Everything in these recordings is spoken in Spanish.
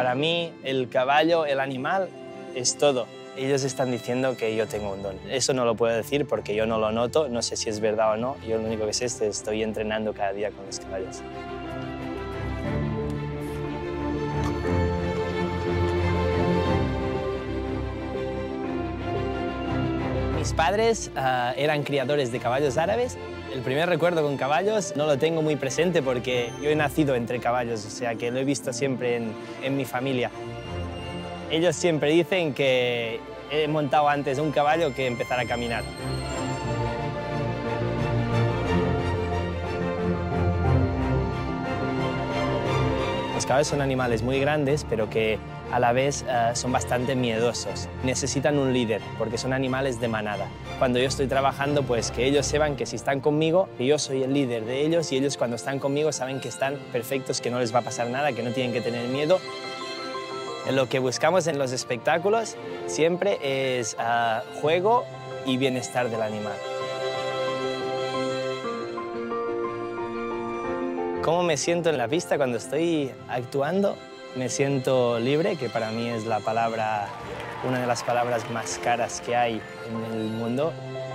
Para mí, el caballo, el animal, es todo. Ellos están diciendo que yo tengo un don. Eso no lo puedo decir porque yo no lo noto, no sé si es verdad o no. Yo lo único que sé es que estoy entrenando cada día con los caballos. Mis padres eran criadores de caballos árabes. El primer recuerdo con caballos no lo tengo muy presente porque yo he nacido entre caballos, o sea que lo he visto siempre en mi familia. Ellos siempre dicen que he montado antes un caballo que empezar a caminar. Los caballos son animales muy grandes, pero que a la vez son bastante miedosos. Necesitan un líder, porque son animales de manada. Cuando yo estoy trabajando, pues que ellos sepan que si están conmigo, que yo soy el líder de ellos, y ellos cuando están conmigo saben que están perfectos, que no les va a pasar nada, que no tienen que tener miedo. Lo que buscamos en los espectáculos siempre es juego y bienestar del animal. ¿Cómo me siento en la pista cuando estoy actuando? Me siento libre, que para mí es la palabra, una de las palabras más caras que hay en el mundo.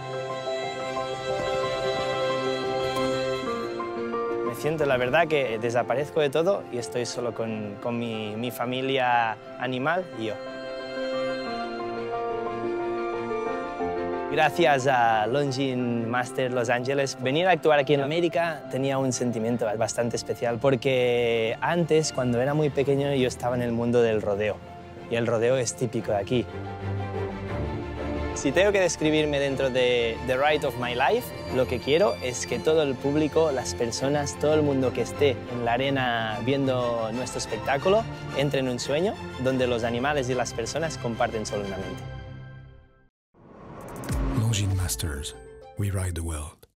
Me siento, la verdad, que desaparezco de todo y estoy solo con mi familia animal y yo. Gracias a Longines Masters Los Ángeles, venir a actuar aquí en América tenía un sentimiento bastante especial porque antes, cuando era muy pequeño, yo estaba en el mundo del rodeo y el rodeo es típico de aquí. Si tengo que describirme dentro de The Ride of My Life, lo que quiero es que todo el público, las personas, todo el mundo que esté en la arena viendo nuestro espectáculo entre en un sueño donde los animales y las personas comparten solemnemente. Longines Masters, we ride the world.